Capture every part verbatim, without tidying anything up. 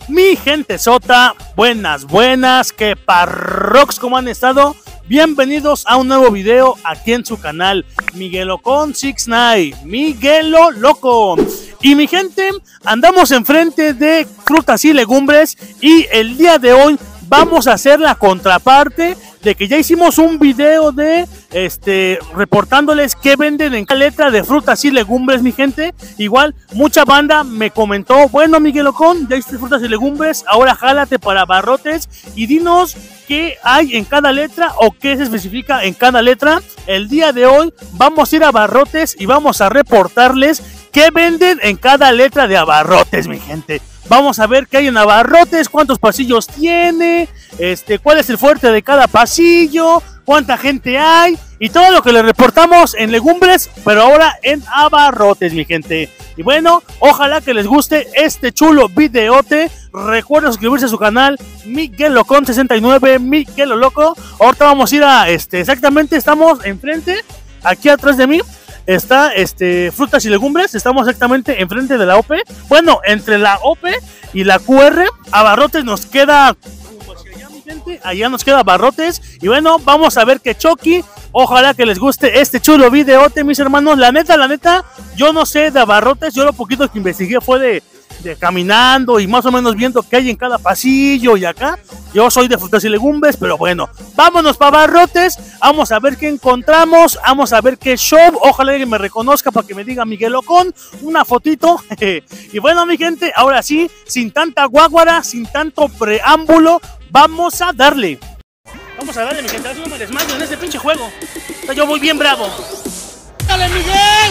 Mi gente sota, buenas, buenas, que parrox, ¿cómo han estado? Bienvenidos a un nuevo video aquí en su canal, Miguelocon sesenta y nueve, Miguelo Loco. Y mi gente, andamos enfrente de frutas y legumbres y el día de hoy vamos a hacer la contraparte de que ya hicimos un video de este reportándoles qué venden en cada letra de frutas y legumbres, mi gente. Igual mucha banda me comentó, bueno, Miguelocon, ya hiciste frutas y legumbres, ahora jálate para abarrotes y dinos qué hay en cada letra o qué se especifica en cada letra. El día de hoy vamos a ir a abarrotes y vamos a reportarles qué venden en cada letra de abarrotes, mi gente. Vamos a ver qué hay en abarrotes, cuántos pasillos tiene, este, cuál es el fuerte de cada pasillo, cuánta gente hay y todo lo que les reportamos en legumbres, pero ahora en abarrotes, mi gente. Y bueno, ojalá que les guste este chulo videote. Recuerden suscribirse a su canal Miguelocon sesenta y nueve, Miguelo Loco. Ahorita vamos a ir a, este, exactamente estamos enfrente, aquí atrás de mí. Está este frutas y legumbres, estamos exactamente enfrente de la O P. Bueno, entre la O P y la Q R, abarrotes nos queda allá, mi gente, allá nos queda abarrotes. Y bueno, vamos a ver qué choqui. Ojalá que les guste este chulo videote, mis hermanos. La neta, la neta, yo no sé de abarrotes. Yo lo poquito que investigué fue de, de caminando y más o menos viendo qué hay en cada pasillo y acá. Yo soy de frutas y legumbres, pero bueno, vámonos para abarrotes. Vamos a ver qué encontramos, vamos a ver qué show. Ojalá que me reconozca para que me diga Miguelocon, una fotito. Y bueno, mi gente, ahora sí, sin tanta guaguara, sin tanto preámbulo, vamos a darle. Vamos a darle, mi gente, no me desmayo en este pinche juego. Yo voy bien bravo. ¡Dale, Miguel!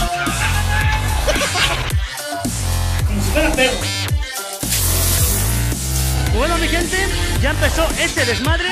Como si fuera perro. Bueno, mi gente, ya empezó este desmadre.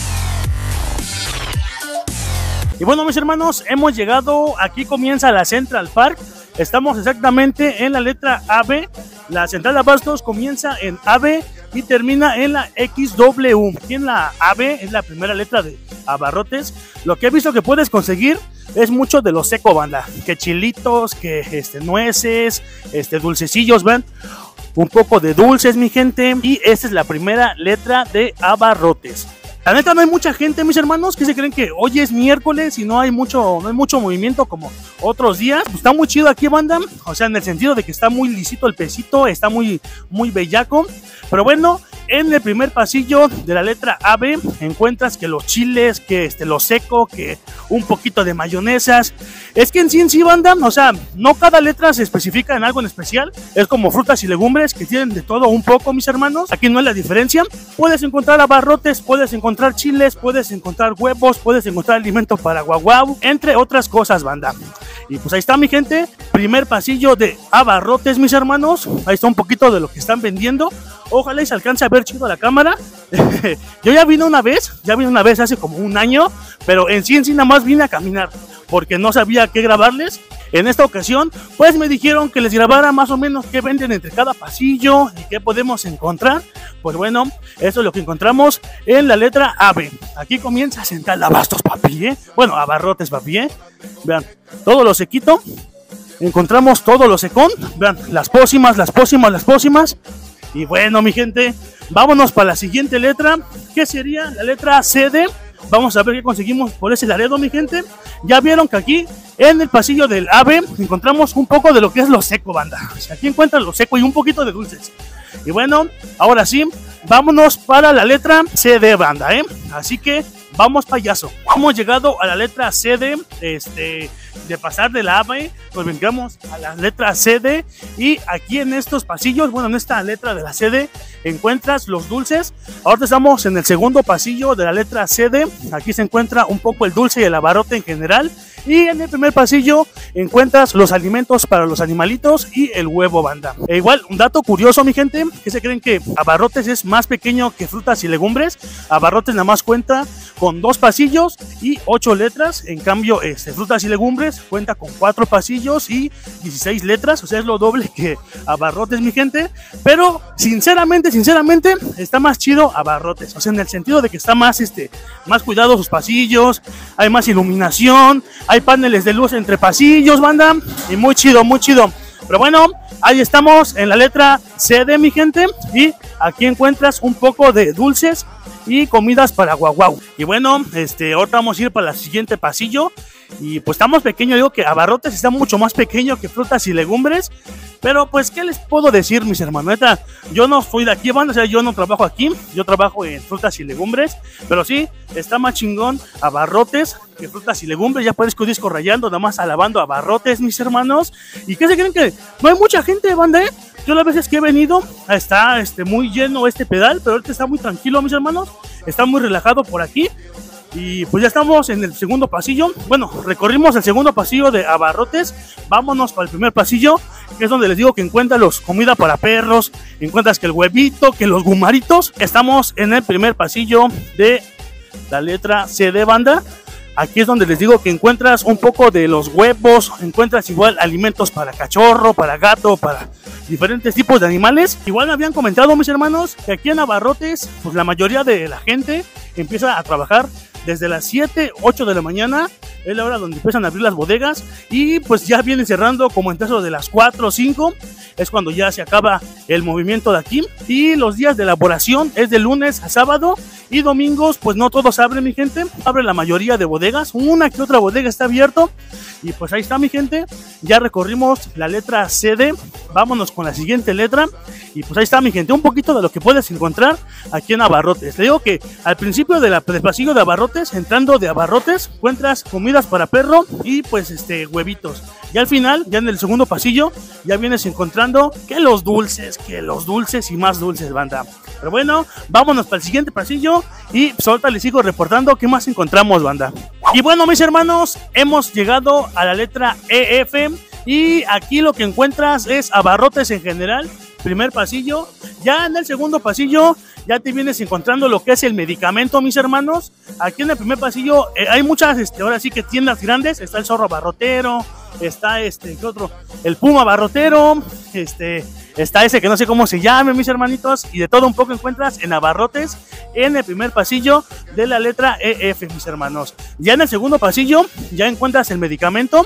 Y bueno, mis hermanos, hemos llegado, aquí comienza la Central Park. Estamos exactamente en la letra A B. La central de abastos comienza en A B y termina en la X W. Aquí en la A B es la primera letra de abarrotes. Lo que he visto que puedes conseguir es mucho de lo seco, banda. Que chilitos, que este, nueces, este, dulcecillos, ¿ven? Un poco de dulces, mi gente. Y esta es la primera letra de abarrotes. La neta, no hay mucha gente, mis hermanos, que se creen que hoy es miércoles y no hay mucho, no hay mucho movimiento como otros días. Pues está muy chido aquí, banda. O sea, en el sentido de que está muy lisito el pesito, está muy, muy bellaco. Pero bueno, en el primer pasillo de la letra A B encuentras que los chiles, que este, lo seco, que un poquito de mayonesas. Es que en sí, en sí, banda, o sea, no cada letra se especifica en algo en especial. Es como frutas y legumbres que tienen de todo un poco, mis hermanos. Aquí no es la diferencia. Puedes encontrar abarrotes, puedes encontrar chiles, puedes encontrar huevos, puedes encontrar alimento para guaguau, entre otras cosas, banda. Y pues ahí está, mi gente, primer pasillo de abarrotes, mis hermanos. Ahí está un poquito de lo que están vendiendo. Ojalá y se alcance a ver chido la cámara. Yo ya vine una vez, ya vine una vez hace como un año, pero en sí en sí nada más vine a caminar, porque no sabía qué grabarles. En esta ocasión, pues me dijeron que les grabara más o menos qué venden entre cada pasillo y qué podemos encontrar. Pues bueno, eso es lo que encontramos en la letra A B. Aquí comienza Central de Abastos, papi, ¿eh? Bueno, abarrotes, papi, ¿eh? Vean, todo lo sequito. Encontramos todo lo secón. Vean, las pócimas, las pócimas, las pócimas. Y bueno, mi gente, vámonos para la siguiente letra, que sería la letra C D. Vamos a ver qué conseguimos por ese Laredo, mi gente. Ya vieron que aquí en el pasillo del A B encontramos un poco de lo que es lo seco, banda. O sea, aquí encuentran lo seco y un poquito de dulces. Y bueno, ahora sí, vámonos para la letra C D, banda, ¿eh? Así que vamos, payaso. Hemos llegado a la letra C D, este, de pasar de la A B, pues vengamos a la letra C D. Y aquí en estos pasillos, bueno, en esta letra de la C D, encuentras los dulces. Ahora estamos en el segundo pasillo de la letra C D. Aquí se encuentra un poco el dulce y el abarrote en general. Y en el primer pasillo encuentras los alimentos para los animalitos y el huevo, banda. E igual, un dato curioso, mi gente, que se creen que abarrotes es más pequeño que frutas y legumbres. Abarrotes nada más cuenta con dos pasillos y ocho letras. En cambio, este, frutas y legumbres cuenta con cuatro pasillos y dieciséis letras. O sea, es lo doble que abarrotes, mi gente. Pero, sinceramente, sinceramente, está más chido abarrotes. O sea, en el sentido de que está más, este, más cuidado sus pasillos, hay más iluminación, hay paneles de luz entre pasillos, banda, y muy chido, muy chido. Pero bueno, ahí estamos en la letra C de mi gente, y aquí encuentras un poco de dulces y comidas para guaguau. Y bueno, este, ahorita vamos a ir para el siguiente pasillo. Y pues estamos pequeños, digo que Abarrotes está mucho más pequeño que Frutas y Legumbres. Pero pues, ¿qué les puedo decir, mis hermanos? Neta, yo no soy de aquí, banda, o sea, yo no trabajo aquí, yo trabajo en Frutas y Legumbres. Pero sí, está más chingón Abarrotes que Frutas y Legumbres. Ya parezco disco rayando, nada más alabando a Abarrotes, mis hermanos. ¿Y qué se creen? Que no hay mucha gente, banda, ¿eh? Yo las veces que he venido, está este, muy lleno este pedal, pero ahorita está muy tranquilo, mis hermanos. Está muy relajado por aquí. Y pues ya estamos en el segundo pasillo. Bueno, recorrimos el segundo pasillo de Abarrotes. Vámonos para el primer pasillo, que es donde les digo que encuentras los comida para perros, encuentras que el huevito, que los gumaritos. Estamos en el primer pasillo de la letra C de banda. Aquí es donde les digo que encuentras un poco de los huevos, encuentras igual alimentos para cachorro, para gato, para diferentes tipos de animales. Igual me habían comentado, mis hermanos, que aquí en Abarrotes, pues la mayoría de la gente empieza a trabajar desde las siete, ocho de la mañana. Es la hora donde empiezan a abrir las bodegas, y pues ya vienen cerrando como en caso de las cuatro o cinco. Es cuando ya se acaba el movimiento de aquí. Y los días de elaboración es de lunes a sábado, y domingos pues no todos abren, mi gente. Abre la mayoría de bodegas, una que otra bodega está abierto. Y pues ahí está, mi gente, ya recorrimos la letra C D. Vámonos con la siguiente letra. Y pues ahí está, mi gente, un poquito de lo que puedes encontrar aquí en Abarrotes. Te digo que al principio de la, del pasillo de Abarrotes, entrando de Abarrotes, encuentras comidas para perro y pues este huevitos. Y al final, ya en el segundo pasillo, ya vienes encontrando que los dulces, que los dulces y más dulces, banda. Pero bueno, vámonos para el siguiente pasillo y pues ahorita les sigo reportando qué más encontramos, banda. Y bueno, mis hermanos, hemos llegado a la letra E F, y aquí lo que encuentras es Abarrotes en general. Primer pasillo. Ya en el segundo pasillo ya te vienes encontrando lo que es el medicamento, mis hermanos. Aquí en el primer pasillo eh, hay muchas, este, ahora sí que tiendas grandes. Está el Zorro Abarrotero, está este, ¿qué otro? El Puma Abarrotero, este, está ese que no sé cómo se llame, mis hermanitos. Y de todo un poco encuentras en Abarrotes, en el primer pasillo de la letra E F, mis hermanos. Ya en el segundo pasillo ya encuentras el medicamento.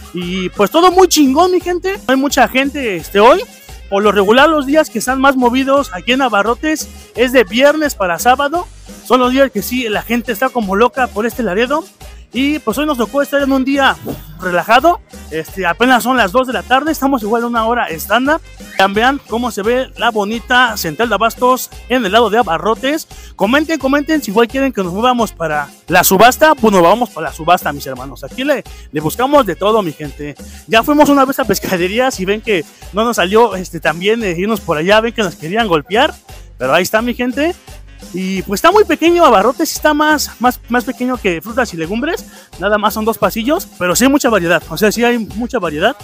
Y pues todo muy chingón, mi gente. Hay mucha gente este, hoy. Por lo regular, los días que están más movidos aquí en Abarrotes es de viernes para sábado. Son los días que sí, la gente está como loca por este Laredo. Y pues hoy nos tocó estar en un día relajado. Este, apenas son las dos de la tarde. Estamos igual a una hora estándar. Vean cómo se ve la bonita central de abastos en el lado de Abarrotes. Comenten, comenten si igual quieren que nos movamos para la subasta. Pues nos vamos para la subasta, mis hermanos. Aquí le, le buscamos de todo, mi gente. Ya fuimos una vez a pescaderías y ven que no nos salió este, también eh, irnos por allá. Ven que nos querían golpear. Pero ahí está, mi gente. Y pues está muy pequeño Abarrotes, está más, más, más pequeño que Frutas y Legumbres. Nada más son dos pasillos, pero sí hay mucha variedad. O sea, sí hay mucha variedad,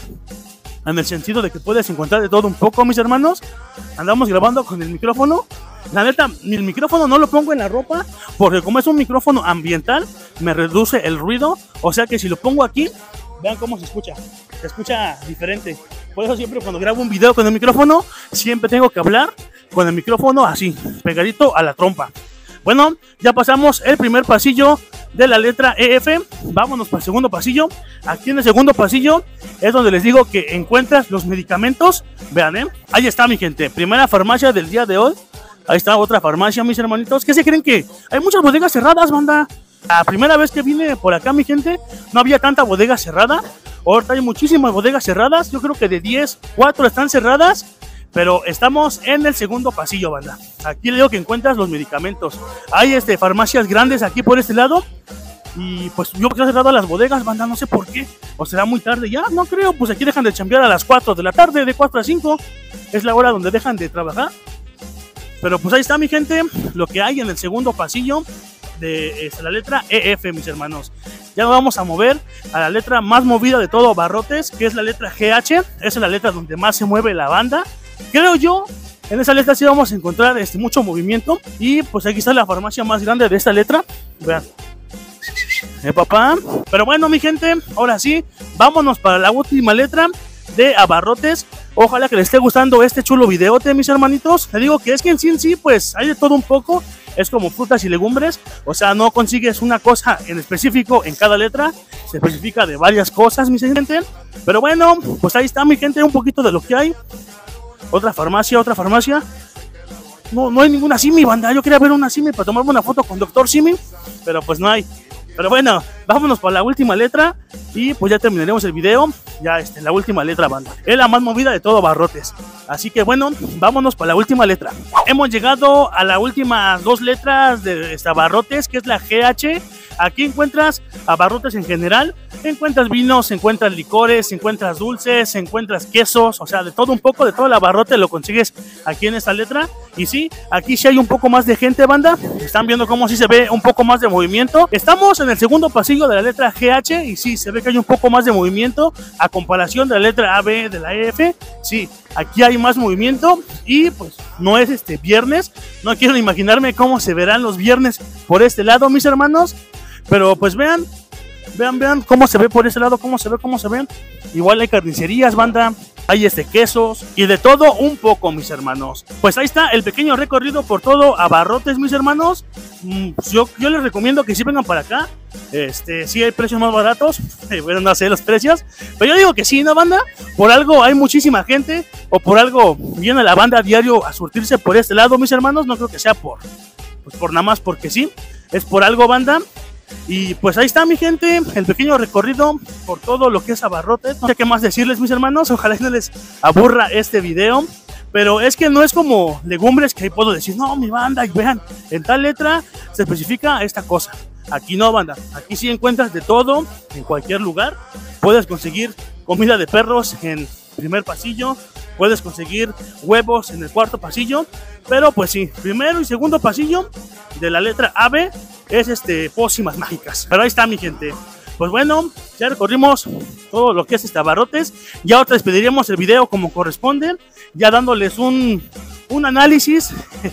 en el sentido de que puedes encontrar de todo un poco, mis hermanos. Andamos grabando con el micrófono. La neta, el micrófono no lo pongo en la ropa, porque como es un micrófono ambiental, me reduce el ruido. O sea que si lo pongo aquí, vean cómo se escucha. Se escucha diferente. Por eso siempre cuando grabo un video con el micrófono, siempre tengo que hablar con el micrófono así, pegadito a la trompa. Bueno, ya pasamos el primer pasillo de la letra E F. Vámonos para el segundo pasillo. Aquí en el segundo pasillo es donde les digo que encuentras los medicamentos. Vean, ¿eh? Ahí está, mi gente. Primera farmacia del día de hoy. Ahí está otra farmacia, mis hermanitos. ¿Qué se creen? Que hay muchas bodegas cerradas, banda. La primera vez que vine por acá, mi gente, no había tanta bodega cerrada. Ahorita hay muchísimas bodegas cerradas. Yo creo que de diez, cuatro están cerradas. Pero estamos en el segundo pasillo, banda. Aquí le digo que encuentras los medicamentos. Hay este, farmacias grandes aquí por este lado. Y pues yo creo que he cerrado las bodegas, banda, no sé por qué. O será muy tarde ya, no creo. Pues aquí dejan de chambear a las cuatro de la tarde, de cuatro a cinco. Es la hora donde dejan de trabajar. Pero pues ahí está, mi gente, lo que hay en el segundo pasillo de este, la letra E F, mis hermanos. Ya nos vamos a mover a la letra más movida de todo Abarrotes, que es la letra G H. Esa es la letra donde más se mueve la banda. Creo yo, en esa letra sí vamos a encontrar este, mucho movimiento. Y pues aquí está la farmacia más grande de esta letra. Vean. Eh, papá. Pero bueno, mi gente, ahora sí, vámonos para la última letra de Abarrotes. Ojalá que les esté gustando este chulo videote, mis hermanitos. Les digo que es que en sí en sí, pues hay de todo un poco. es como frutas y legumbres, o sea, no consigues una cosa en específico en cada letra, se especifica de varias cosas, mi gente. Pero bueno, pues ahí está, mi gente, un poquito de lo que hay. Otra farmacia, otra farmacia. No, no hay ninguna Simi, banda. Yo quería ver una Simi para tomarme una foto con doctor Simi, pero pues no hay. Pero bueno, vámonos para la última letra y pues ya terminaremos el video. Ya este, la última letra, banda, es la más movida de todo Abarrotes. Así que bueno, vámonos para la última letra. Hemos llegado a las últimas dos letras de este Abarrotes, que es la G H. Aquí encuentras abarrotes en general, encuentras vinos, encuentras licores, encuentras dulces, encuentras quesos, o sea, de todo un poco, de todo el abarrote lo consigues aquí en esta letra. Y sí, aquí sí hay un poco más de gente, banda. Están viendo cómo sí se ve un poco más de movimiento. Estamos en el segundo pasillo de la letra G H y sí, se ve que hay un poco más de movimiento a comparación de la letra A B de la E F. Sí, aquí hay más movimiento y pues no es este viernes. No quiero imaginarme cómo se verán los viernes por este lado, mis hermanos. Pero pues vean, vean, vean cómo se ve por ese lado, cómo se ve, cómo se ven. Igual hay carnicerías, banda, hay este quesos y de todo un poco, mis hermanos. Pues ahí está el pequeño recorrido por todo Abarrotes, mis hermanos. Yo, yo les recomiendo que sí vengan para acá. Este, sí hay precios más baratos. Bueno, no sé los precios, pero yo digo que sí, ¿no, banda? Por algo hay muchísima gente, o por algo viene la banda a diario a surtirse por este lado, mis hermanos. No creo que sea por, pues por nada más porque sí. Es por algo, banda. Y pues ahí está, mi gente, el pequeño recorrido por todo lo que es Abarrotes. No sé qué más decirles, mis hermanos, ojalá no les aburra este video, pero es que no es como legumbres que ahí puedo decir, no, mi banda, y vean, en tal letra se especifica esta cosa. Aquí no, banda, aquí sí encuentras de todo, en cualquier lugar. Puedes conseguir comida de perros en primer pasillo, puedes conseguir huevos en el cuarto pasillo, pero pues sí, primero y segundo pasillo de la letra A B es este pócimas mágicas. Pero ahí está, mi gente. Pues bueno, ya recorrimos todo lo que es este Abarrotes. Ya otra vez despediríamos el video como corresponde, ya dándoles un, un análisis.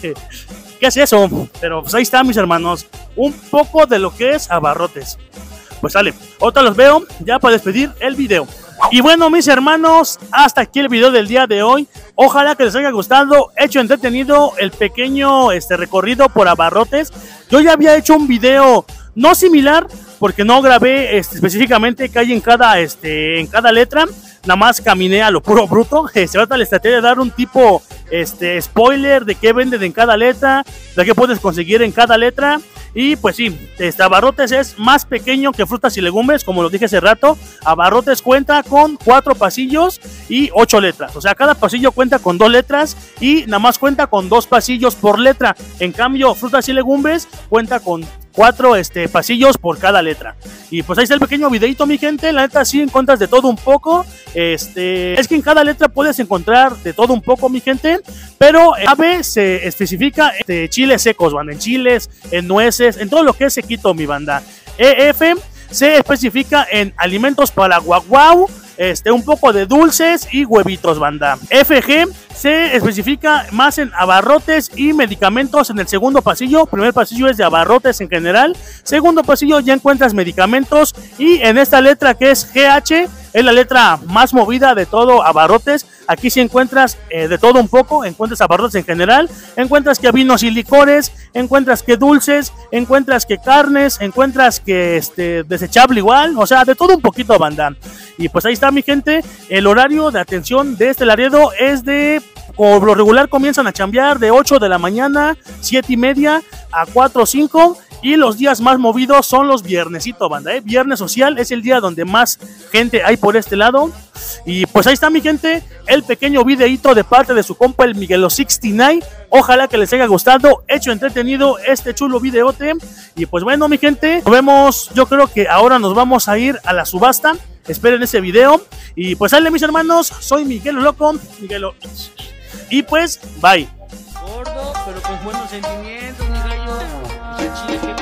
¿Qué es eso? Pero pues ahí está, mis hermanos, un poco de lo que es Abarrotes. Pues sale, otra los veo ya para despedir el video. Y bueno, mis hermanos, hasta aquí el video del día de hoy. Ojalá que les haya gustado, hecho entretenido el pequeño este, recorrido por Abarrotes. Yo ya había hecho un video no similar, porque no grabé este, específicamente qué hay en cada, este, en cada letra. Nada más caminé a lo puro bruto. Se trata, les traté de dar un tipo este, spoiler de qué venden en cada letra, de qué puedes conseguir en cada letra. Y pues sí, este Abarrotes es más pequeño que frutas y legumbres, como lo dije hace rato. Abarrotes cuenta con cuatro pasillos y ocho letras. O sea, cada pasillo cuenta con dos letras y nada más cuenta con dos pasillos por letra. En cambio, frutas y legumbres cuenta con cuatro este, pasillos por cada letra. Y pues ahí está el pequeño videito, mi gente. La neta sí encuentras de todo un poco. Este, es que en cada letra puedes encontrar de todo un poco, mi gente. Pero A B se especifica de chiles secos, banda, en chiles, en nueces, en todo lo que es sequito, mi banda. E F se especifica en alimentos para guaguau, este, un poco de dulces y huevitos, banda. F G se especifica más en abarrotes y medicamentos en el segundo pasillo. Primer pasillo es de abarrotes en general. Segundo pasillo ya encuentras medicamentos. Y en esta letra que es G H, es la letra más movida de todo abarrotes. Aquí sí encuentras eh, de todo un poco. Encuentras abarrotes en general. Encuentras que vinos y licores. Encuentras que dulces. Encuentras que carnes. Encuentras que este, desechable igual. O sea, de todo un poquito, banda. Y pues ahí está, mi gente. El horario de atención de este Laredo es de... Por lo regular comienzan a chambear de ocho de la mañana, siete y media a cuatro o cinco. Y los días más movidos son los viernesito, banda, ¿eh? Viernes social es el día donde más gente hay por este lado. Y pues ahí está, mi gente, el pequeño videíto de parte de su compa el Miguelo sesenta y nueve. Ojalá que les haya gustado, hecho entretenido este chulo videote. Y pues bueno, mi gente, nos vemos. Yo creo que ahora nos vamos a ir a la subasta. Esperen ese video. Y pues sale, mis hermanos, soy Miguelo Loco, Miguelo. Y pues, bye. Gordo, pero con buenos sentimientos, mi gallo. O sea, chile que